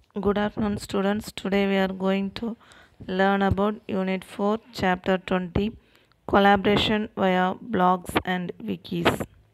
Good afternoon, students. Today we are going to learn about Unit 4, Chapter 20 Collaboration via blogs and wikis.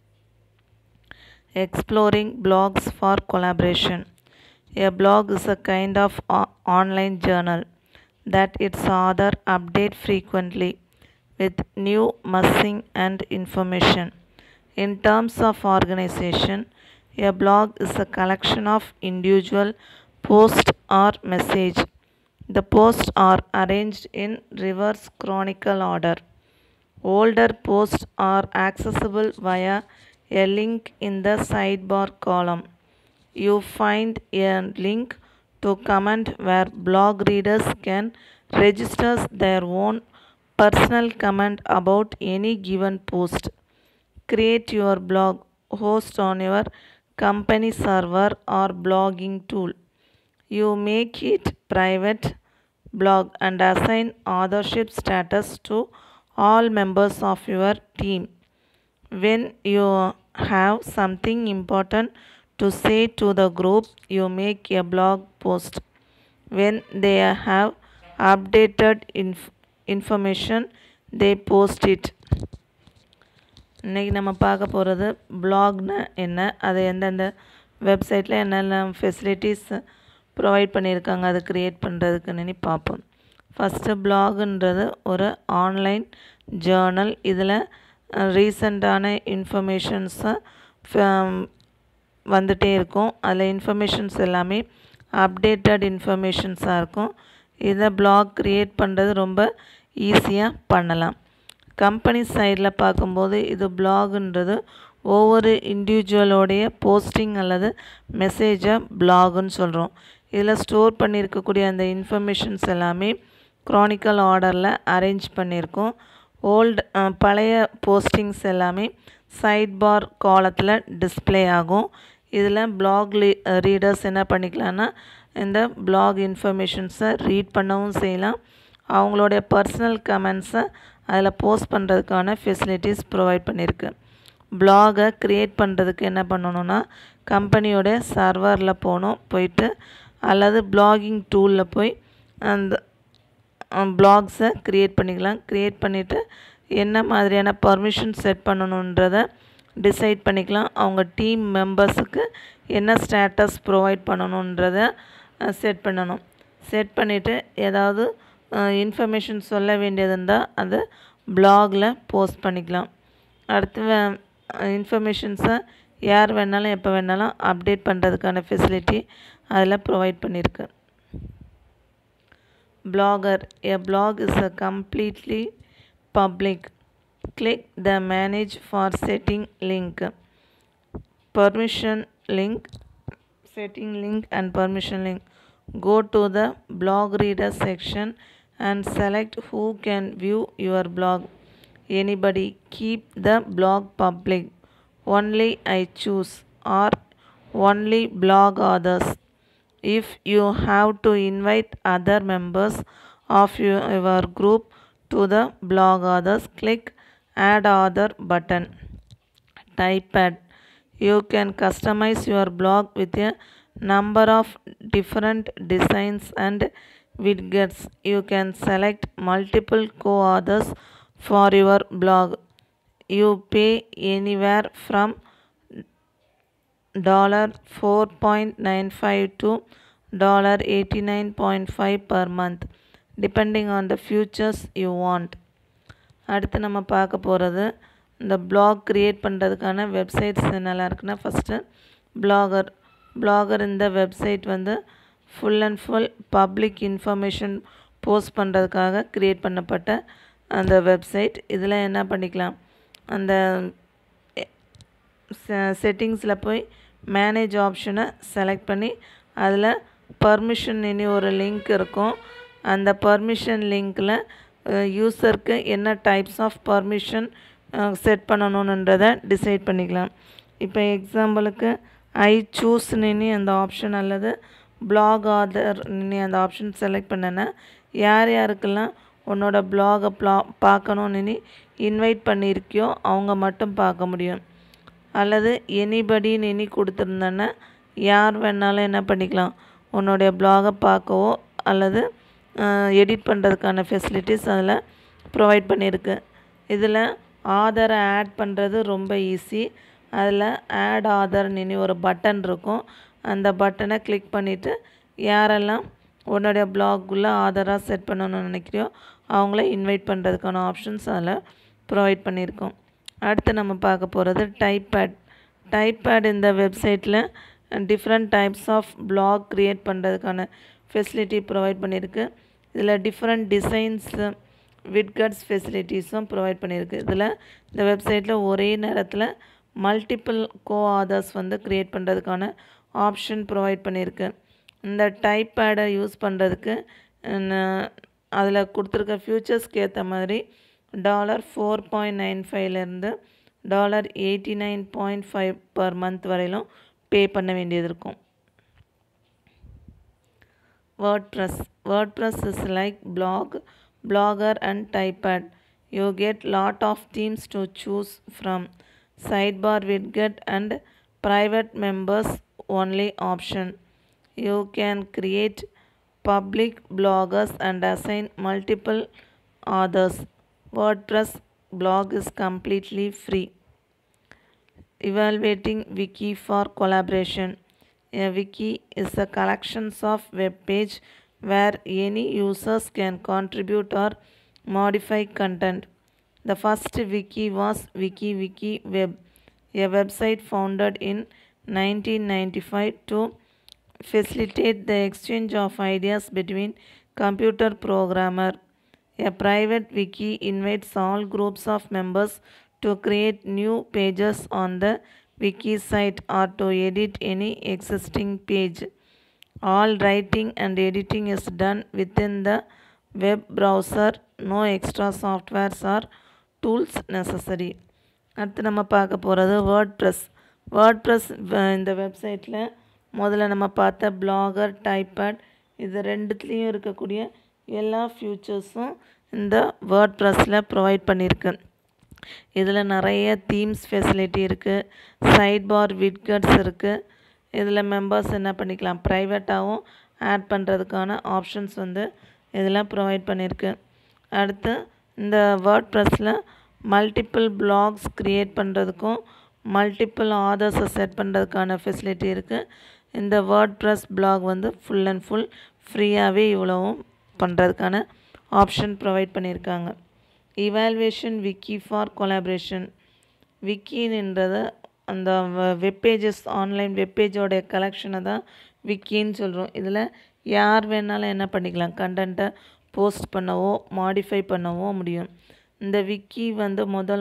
Exploring blogs for collaboration. A blog is a kind of online journal that its author update frequently with new messaging and information. In terms of organization, a blog is a collection of individual posts or message. The posts are arranged in reverse chronicle order. Older posts are accessible via a link in the sidebar column. You find a link to comment where blog readers can register their own personal comment about any given post. Create your blog host on your company server or blogging tool. You make it private blog and assign authorship status to all members of your team. When you have something important to say to the group, you make a blog post. When they have updated information, they post it. இன்றைக்கி நம்ம பார்க்க போகிறது பிளாக்னா என்ன, அது எந்தெந்த வெப்சைட்டில் என்னென்ன facilities provide பண்ணியிருக்காங்க அது க்ரியேட் பண்ணுறதுக்குன்னு பார்ப்போம். ஃபஸ்ட்டு பிளாகுன்றது ஒரு ஆன்லைன் ஜேர்னல். இதில் ரீசண்டான இன்ஃபர்மேஷன்ஸை வந்துகிட்டே இருக்கும். அதில் இன்ஃபர்மேஷன்ஸ் எல்லாமே அப்டேட்டட் இன்ஃபர்மேஷன்ஸாக இருக்கும். இதை பிளாக் க்ரியேட் பண்ணுறது ரொம்ப ஈஸியாக பண்ணலாம். கம்பெனி சைடில் பார்க்கும்போது இது பிளாகுன்றது ஒவ்வொரு இண்டிவிஜுவலோடைய போஸ்டிங் அல்லது மெசேஜை பிளாகுன்னு சொல்கிறோம். இதில் ஸ்டோர் பண்ணியிருக்கக்கூடிய அந்த இன்ஃபர்மேஷன்ஸ் எல்லாமே க்ரானிக்கல் ஆர்டரில் அரேஞ்ச் பண்ணியிருக்கோம். பழைய போஸ்டிங்ஸ் எல்லாமே சைட் பார் காலத்தில் டிஸ்பிளே ஆகும். இதில் பிளாக் ரீடர்ஸ் என்ன பண்ணிக்கலான்னா இந்த பிளாக் இன்ஃபர்மேஷன்ஸை ரீட் பண்ணவும் செய்யலாம். அவங்களுடைய பர்சனல் கமெண்ட்ஸை அதில் போஸ்ட் பண்ணுறதுக்கான ஃபெசிலிட்டிஸ் ப்ரொவைட் பண்ணியிருக்கு. பிளாகை க்ரியேட் பண்ணுறதுக்கு என்ன பண்ணணுன்னா கம்பெனியோட சர்வரில் போயிட்டு அல்லது பிளாகிங் டூலில் போய் அந்த பிளாக்ஸை க்ரியேட் பண்ணிக்கலாம். க்ரியேட் பண்ணிவிட்டு என்ன மாதிரியான பர்மிஷன் செட் பண்ணணுன்றதை டிசைட் பண்ணிக்கலாம். அவங்க டீம் மெம்பர்ஸுக்கு என்ன ஸ்டேட்டஸ் ப்ரொவைட் பண்ணணுன்றதை செட் பண்ணணும். செட் பண்ணிவிட்டு ஏதாவது இன்ஃபர்மேஷன் சொல்ல வேண்டியது இருந்தால் அதை பிளாகில் போஸ்ட் பண்ணிக்கலாம். அடுத்து இன்ஃபர்மேஷன்ஸை யார் வேணாலும் எப்போ வேணாலும் அப்டேட் பண்ணுறதுக்கான ஃபெசிலிட்டி அதில் ப்ரொவைட் பண்ணியிருக்கு. Blogger. A blog is a completely public. Click the manage for setting link. Permission link, setting link and permission link. Go to the blog reader section and select who can view your blog. Anybody. Keep the blog public. Only I choose or only blog others. If you have to invite other members of your group to the blog others, click add other button. Typepad. You can customize your blog with a number of different designs and widgets. You can select multiple co-authors for your blog. You pay anywhere from $4.95 to $89.5 per month depending on the features you want. அடுத்து நம்ம பார்க்க போகிறது இந்த black create பண்ணுறதுக்கான websites என்னெல்லாம் இருக்குன்னா first blogger இந்த website full and full public information post பண்ணுறதுக்காக க்ரியேட் பண்ணப்பட்ட அந்த வெப்சைட். இதில் என்ன பண்ணிக்கலாம், அந்த செட்டிங்ஸில் போய் மேனேஜ் ஆப்ஷனை செலக்ட் பண்ணி அதில் பர்மிஷன் இனி ஒரு லிங்க் இருக்கும். அந்த பர்மிஷன் லிங்க்கில் யூஸருக்கு என்ன டைப்ஸ் ஆஃப் பர்மிஷன் செட் பண்ணணுன்றதை டிசைட் பண்ணிக்கலாம். இப்போ எக்ஸாம்பிளுக்கு ஐ சூஸ்ன்னு அந்த ஆப்ஷன் அல்லது பிளாக் ஆதர் அந்த ஆப்ஷன் செலக்ட் பண்ணேன்னா யார் யாருக்கெல்லாம் உன்னோட பிளாகை பார்க்கணுன்னு இன்வைட் பண்ணியிருக்கியோ அவங்க மட்டும் பார்க்க முடியும். அல்லது எனிபடின்னு கொடுத்துருந்தேன்னா யார் வேணாலும் என்ன பண்ணிக்கலாம், உன்னுடைய பிளாகை பார்க்கவோ அல்லது எடிட் பண்ணுறதுக்கான ஃபெசிலிட்டிஸ் அதில் ப்ரொவைட் பண்ணியிருக்கு. இதில் ஆதரை ஆட் பண்ணுறது ரொம்ப ஈஸி. அதில் ஆட் ஆதர்னு ஒரு பட்டன் இருக்கும். அந்த பட்டனை கிளிக் பண்ணிவிட்டு யாரெல்லாம் உன்னுடைய பிளாக்குள்ளே ஆதராக செட் பண்ணணும்னு நினைக்கிறியோ அவங்கள இன்வைட் பண்ணுறதுக்கான ஆப்ஷன்ஸ் அதில் ப்ரொவைட் பண்ணியிருக்கோம். அடுத்து நம்ம பார்க்க போகிறது டைப்பேட் இந்த வெப்சைட்டில் different types of blog create பண்ணுறதுக்கான ஃபெசிலிட்டி ப்ரொவைட் பண்ணியிருக்கு. இதில் டிஃப்ரெண்ட் டிசைன்ஸு விட்கட்ஸ் ஃபெசிலிட்டிஸும் ப்ரொவைட் பண்ணியிருக்கு. இதில் இந்த வெப்சைட்டில் ஒரே நேரத்தில் மல்டிபிள் ஆதர்ஸ் க்ரியேட் பண்ணுறதுக்கான ஆப்ஷன் ப்ரொவைட் பண்ணியிருக்கு. இந்த டைப்பேடை யூஸ் பண்ணுறதுக்கு அதில் கொடுத்துருக்க ஃபியூச்சர்ஸ்க்கு ஏற்ற மாதிரி $4.95லேருந்து $89.5 பர் மந்த் வரையிலும் பே பண்ண வேண்டியது இருக்கும். WordPress is like Blogger and Typepad. You get lot of themes to choose from. Sidebar widget and private members only option. You can create public bloggers and assign multiple authors. WordPress blog is completely free. Evaluating wiki for collaboration. A wiki is a collection of web page where any users can contribute or modify content. The first wiki was WikiWeb, a website founded in 1995 to facilitate the exchange of ideas between computer programmers. A private wiki invites all groups of members to create new pages on the wiki site or to edit any existing page. All writing and editing is done within the web browser. No extra softwares or tools necessary. அடுத்து நம்ம பார்க்க போகிறது WordPress இந்த வெப்சைட்டில் முதல்ல நம்ம பார்த்த blogger டைப்பேட் இது ரெண்டுத்துலேயும் இருக்கக்கூடிய எல்லா ஃபியூச்சர்ஸும் இந்த வேர்ட்ப்ரெஸ்ஸில் ப்ரொவைட் பண்ணியிருக்கு. இதில் நிறைய தீம்ஸ் ஃபெசிலிட்டி இருக்குது. சைட் பார் விட்கட்ஸ் இருக்குது. இதில் மெம்பர்ஸ் என்ன பண்ணிக்கலாம், ப்ரைவேட்டாகவும் ஆட் பண்ணுறதுக்கான ஆப்ஷன்ஸ் இதில் ப்ரொவைட் பண்ணியிருக்கு. அடுத்து இந்த வேர்ட்ப்ரெஸ்ஸில் மல்டிபிள் பிளாக்ஸ் க்ரியேட் பண்ணுறதுக்கும் மல்டிபிள் ஆதர்ஸை செட் பண்ணுறதுக்கான ஃபெசிலிட்டி இருக்குது. இந்த WordPress blog full and full ஃப்ரீயாகவே இவ்வளவும் பண்ணுறதுக்கான ஆப்ஷன் ப்ரொவைட் பண்ணியிருக்காங்க. Evolution wiki for collaboration. விக்கின்றது அந்த வெப்பேஜஸ் ஆன்லைன் வெப்பேஜோடைய கலெக்ஷனை தான் விக்கின்னு சொல்கிறோம். இதில் யார் வேணாலும் என்ன பண்ணிக்கலாம், கண்டென்ட்டை போஸ்ட் பண்ணவோ மாடிஃபை பண்ணவோ முடியும். இந்த விக்கி முதல்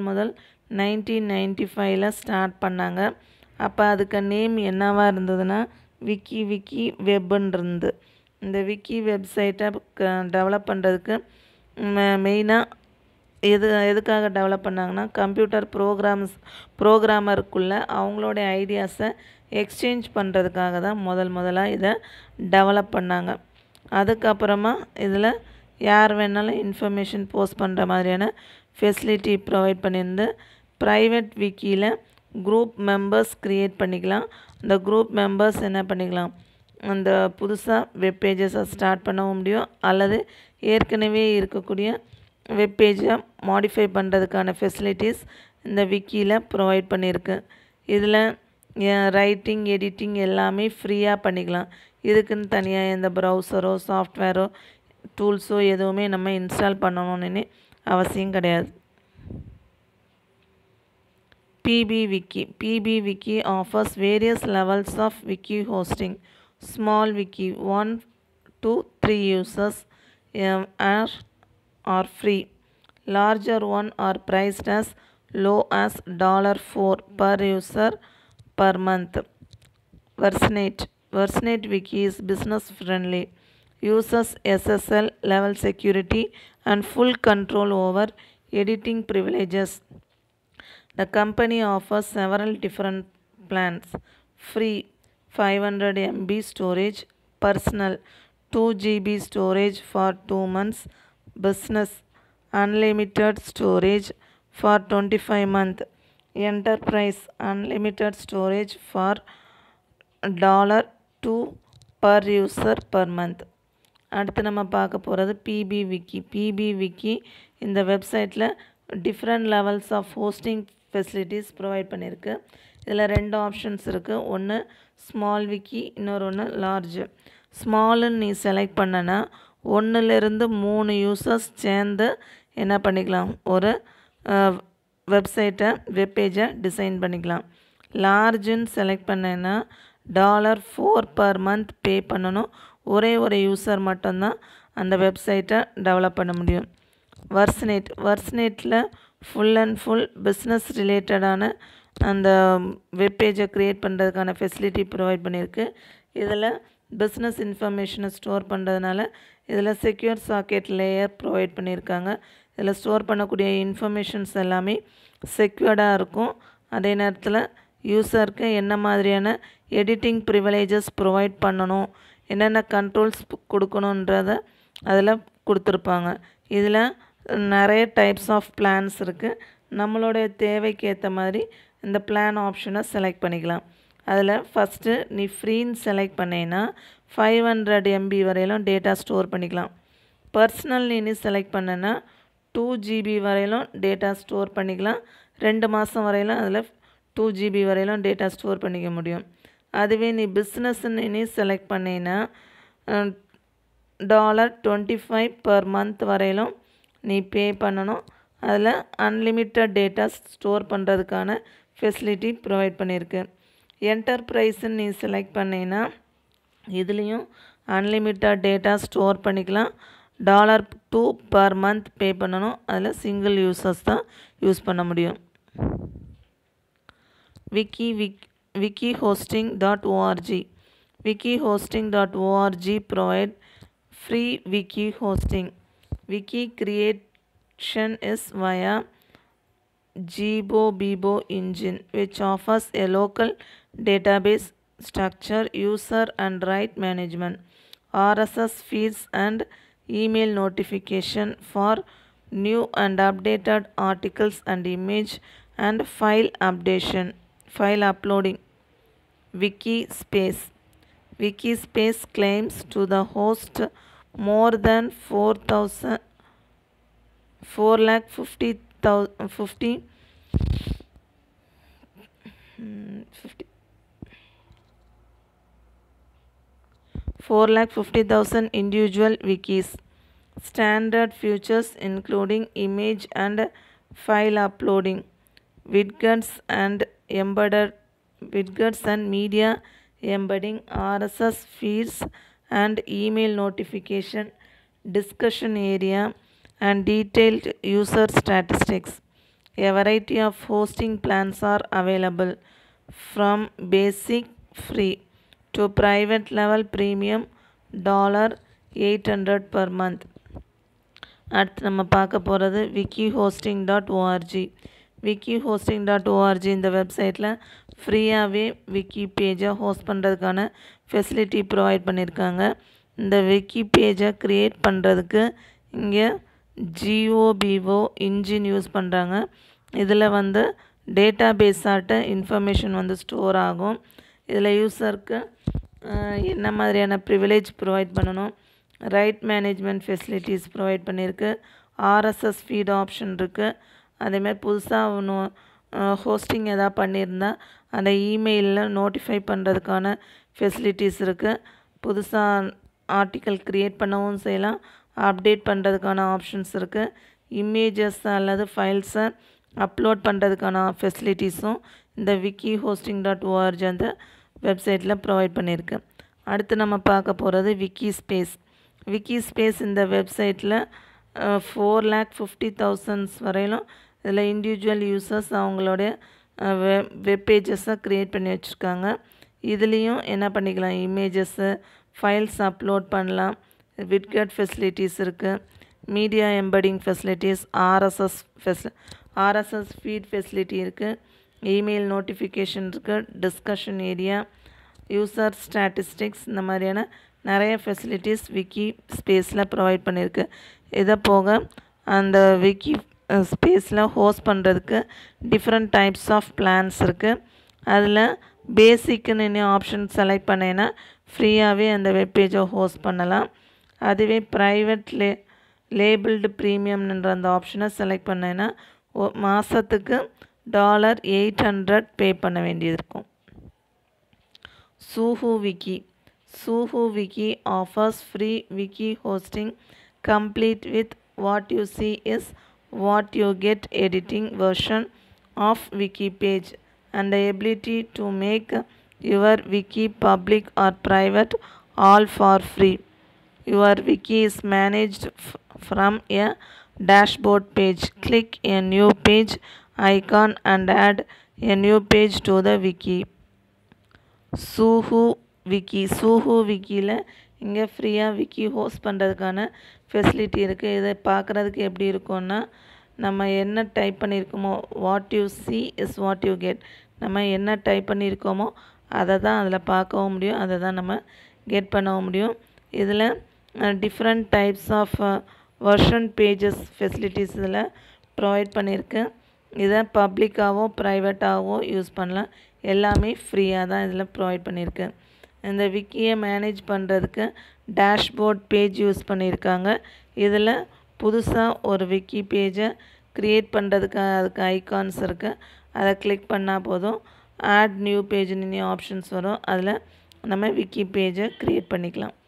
1995 ஸ்டார்ட் பண்ணாங்க. அப்போ அதுக்கு நேம் என்னவாக இருந்ததுன்னா விக்கி வெப்புன்னு இருந்து. இந்த விக்கி வெப்சைட்டை டெவலப் பண்ணுறதுக்கு மெயினாக எதுக்காக டெவலப் பண்ணாங்கன்னா கம்ப்யூட்டர் ப்ரோக்ராமருக்குள்ளே அவங்களோடைய ஐடியாஸை எக்ஸ்சேஞ்ச் பண்ணுறதுக்காக தான் முதலாக இதை டெவலப் பண்ணாங்க. அதுக்கப்புறமா இதில் யார் வேணாலும் இன்ஃபர்மேஷன் போஸ்ட் பண்ணுற மாதிரியான ஃபெசிலிட்டி ப்ரொவைட் பண்ணியிருந்து ப்ரைவேட் விக்கியில் குரூப் மெம்பர்ஸ் க்ரியேட் பண்ணிக்கலாம். அந்த குரூப் மெம்பர்ஸ் என்ன பண்ணிக்கலாம், அந்த புதுசாக வெப்பேஜஸை ஸ்டார்ட் பண்ணவும் முடியும் அல்லது ஏற்கனவே இருக்கக்கூடிய வெப்பேஜை மாடிஃபை பண்ணுறதுக்கான ஃபெசிலிட்டிஸ் இந்த விக்கியில் ப்ரொவைட் பண்ணியிருக்கு. இதில் ரைட்டிங் எடிட்டிங் எல்லாமே ஃப்ரீயாக பண்ணிக்கலாம். இதுக்குன்னு தனியாக எந்த ப்ரௌசரோ சாஃப்ட்வேரோ டூல்ஸோ எதுவுமே நம்ம இன்ஸ்டால் பண்ணணும்னு அவசியம் கிடையாது. PB offers various levels of wiki hosting. Small wiki 1 to 3 users are free. Larger one are priced as low as $4 per user per month. Versionate wiki is business friendly. Uses SSL level security and full control over editing privileges. The company offers several different plans. Free 500 MB storage, personal 2 GB storage for 2 months, business unlimited storage for 25 months, enterprise unlimited storage for $2 per user per month. அடுத்து நம்ம பார்க்க போகிறது BP Vicky. BP wiki இந்த வெப்சைட்டில் different levels of hosting facilities provide பண்ணியிருக்கு. இதில் 2 options இருக்குது. ஒன்று ஸ்மால் விக்கி, இன்னொரு ஒன்று லார்ஜ். ஸ்மாலுன்னு நீ செலக்ட் பண்ணனா 1லேருந்து 3 யூசர்ஸ் சேர்ந்து என்ன பண்ணிக்கலாம், ஒரு வெப்பேஜை டிசைன் பண்ணிக்கலாம். லார்ஜுன்னு செலக்ட் பண்ணேன்னா $4 per month பே பண்ணணும். ஒரே ஒரு யூசர் மட்டும்தான் அந்த வெப்சைட்டை டெவலப் பண்ண முடியும். வர்ஸ்நெட்டில் ஃபுல் அண்ட் ஃபுல் பிஸ்னஸ் ரிலேட்டடான அந்த வெப்பேஜை க்ரியேட் பண்ணுறதுக்கான ஃபெசிலிட்டி ப்ரொவைட் பண்ணியிருக்கு. இதில் பிஸ்னஸ் இன்ஃபர்மேஷனை ஸ்டோர் பண்ணுறதுனால இதில் செக்யூர் சாக்கெட் லேயர் ப்ரொவைட் பண்ணியிருக்காங்க. இதில் ஸ்டோர் பண்ணக்கூடிய இன்ஃபர்மேஷன்ஸ் எல்லாமே செக்யூர்டாக இருக்கும். அதே நேரத்தில் யூசருக்கு என்ன மாதிரியான எடிட்டிங் ப்ரிவிலேஜஸ் ப்ரொவைட் பண்ணணும், என்னென்ன கண்ட்ரோல்ஸ் கொடுக்கணுன்றத அதில் கொடுத்துருப்பாங்க. இதில் நிறைய டைப்ஸ் ஆஃப் பிளான்ஸ் இருக்குது. நம்மளுடைய தேவைக்கு ஏற்ற மாதிரி இந்த பிளான் ஆப்ஷனை செலக்ட் பண்ணிக்கலாம். அதில் ஃபஸ்ட்டு நீ ஃப்ரீன்னு செலக்ட் பண்ணேன்னா 500 MB வரையிலும் டேட்டா ஸ்டோர் பண்ணிக்கலாம். பர்சனல் நீ செலக்ட் பண்ணேன்னா 2 GB வரையிலும் டேட்டா ஸ்டோர் பண்ணிக்கலாம். 2 மாதம் வரையிலும் அதில் 2 GB வரையிலும் டேட்டா ஸ்டோர் பண்ணிக்க முடியும். அதுவே நீ பிஸ்னஸ்ன்னு நீ செலக்ட் பண்ணேன்னா $25 per month வரையிலும் நீ பே பண்ணணும். அதில் அன்லிமிட்டட் டேட்டா ஸ்டோர் பண்ணுறதுக்கான ஃபெசிலிட்டி ப்ரொவைட் பண்ணியிருக்கு. என்டர்பிரைஸ்ன்னு நீ செலக்ட் பண்ணேன்னா இதுலேயும் அன்லிமிட்டட் டேட்டா ஸ்டோர் பண்ணிக்கலாம். $2 per month பே பண்ணணும். அதில் சிங்கிள் யூசர்ஸ் தான் யூஸ் பண்ண முடியும். wikihosting.org. wikihosting.org provide free wiki hosting. Wiki creation is via Jibobibo engine, which offers a local database structure, user and right management, RSS feeds and email notification for new and updated articles and image and file uploading. Wikispace. Wikispace claims to the host more than 450,000 individual wikis. Standard features including image and file uploading, widgets and media embedding, RSS feeds and email notification, discussion area and detailed user statistics. A variety of hosting plans are available from basic free to private level premium $800 per month. அடுத்து நம்ம பார்க்க போகிறது wikihosting.org. wikihosting.org இந்த வெப்சைட்டில் ஃப்ரீயாகவே விக்கி பேஜை host பண்ணுறதுக்கான facility provide பண்ணியிருக்காங்க. இந்த விக்கி பேஜை க்ரியேட் பண்ணுறதுக்கு இங்கே ஜிஓபிஓ இன்ஜின் யூஸ் பண்ணுறாங்க. இதில் டேட்டா பேஸாட்ட இன்ஃபர்மேஷன் ஸ்டோர் ஆகும். இதில் யூஸருக்கு என்ன மாதிரியான ப்ரிவிலேஜ் ப்ரொவைட் பண்ணணும், ரைட் மேனேஜ்மெண்ட் ஃபெசிலிட்டிஸ் ப்ரொவைட் பண்ணியிருக்கு. RSS ஃபீட் ஆப்ஷன் இருக்குது. அதேமாதிரி புதுசாக ஒன்று ஹோஸ்டிங் எதாவது பண்ணியிருந்தால் அந்த இமெயிலில் நோட்டிஃபை பண்ணுறதுக்கான ஃபெசிலிட்டிஸ் இருக்குது. புதுசாக ஆர்டிக்கல் க்ரியேட் பண்ணவும் செய்யலாம், அப்டேட் பண்ணுறதுக்கான ஆப்ஷன்ஸ் இருக்குது. இமேஜஸ் அல்லது ஃபைல்ஸை அப்லோட் பண்ணுறதுக்கான ஃபெசிலிட்டிஸும் இந்த wikihosting.org அந்த வெப்சைட்டில் ப்ரொவைட் பண்ணியிருக்கு. அடுத்து நம்ம பார்க்க போகிறது விக்கிஸ்பேஸ் இந்த வெப்சைட்டில் 450,000 வரையிலும் இதில் இண்டிவிஜுவல் யூசர்ஸ் அவங்களுடைய வெப்பேஜஸை க்ரியேட் பண்ணி வச்சுருக்காங்க. இதுலேயும் என்ன பண்ணிக்கலாம், இமேஜஸ்ஸு ஃபைல்ஸ் அப்லோட் பண்ணலாம், விட்கட் ஃபெசிலிட்டிஸ் இருக்குது, media embedding facilities, RSS feed facility இருக்குது, இமெயில் நோட்டிஃபிகேஷன் இருக்குது, டிஸ்கஷன் ஏரியா, யூசர் ஸ்டாட்டிஸ்டிக்ஸ், இந்த மாதிரியான நிறைய ஃபெசிலிட்டிஸ் விக்கி ஸ்பேஸில் ப்ரொவைட் பண்ணியிருக்கு. இதை போக அந்த விக்கி ஸ்பேஸில் ஹோஸ்ட் பண்ணுறதுக்கு டிஃப்ரெண்ட் டைப்ஸ் ஆஃப் பிளான்ஸ் இருக்குது. அதில் பேசிக்குன்னு ஆப்ஷன் செலக்ட் பண்ணேன்னா ஃப்ரீயாகவே அந்த வெப்பேஜை ஹோஸ்ட் பண்ணலாம். அதுவே ப்ரைவேட் லேபிள்டு ப்ரீமியம்ன்ற அந்த ஆப்ஷனை செலக்ட் பண்ணேன்னா மாதத்துக்கு $800 பே பண்ண வேண்டியது இருக்கும். Suhu Wiki. Suhu Wiki offers free wiki hosting complete with what you see is what you get editing version of wiki page and the ability to make your wiki public or private all for free. Your wiki is managed from a dashboard page. Click a new page icon and add a new page to the wiki. Suhu விக்கியில் இங்கே ஃப்ரீயாக Vicky host பண்ணுறதுக்கான facility இருக்குது. இதை பார்க்குறதுக்கு எப்படி இருக்கும்னா, நம்ம என்ன டைப் பண்ணியிருக்கோமோ what you see is what you get, நம்ம என்ன டைப் பண்ணியிருக்கோமோ அதை தான் அதில் பார்க்கவும் முடியும், அதை தான் நம்ம கெட் பண்ணவும் முடியும். இதில் different types of version pages facilities இதில் ப்ரொவைட் பண்ணியிருக்கு. இதை பப்ளிக்காகவோ ப்ரைவேட்டாகவோ யூஸ் பண்ணலாம். எல்லாமே ஃப்ரீயாக தான் இதில் ப்ரொவைட் பண்ணியிருக்கு. இந்த விக்கியை மேனேஜ் பண்ணுறதுக்கு டேஷ்போர்ட் பேஜ் யூஸ் பண்ணியிருக்காங்க. இதில் புதுசாக ஒரு விக்கி பேஜை க்ரியேட் பண்ணுறதுக்கு அதுக்கு ஐகான்ஸ் இருக்குது. அதை கிளிக் பண்ணால் போதும், ஆட் நியூ பேஜ்னு ஆப்ஷன்ஸ் வரும். அதில் நம்ம விக்கி பேஜை க்ரியேட் பண்ணிக்கலாம்.